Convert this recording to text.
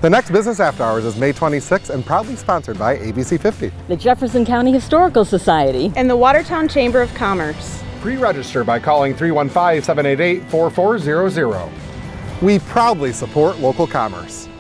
The next Business After Hours is May 26 and proudly sponsored by ABC 50. The Jefferson County Historical Society. And the Watertown Chamber of Commerce. Pre-register by calling 315-788-4400. We proudly support local commerce.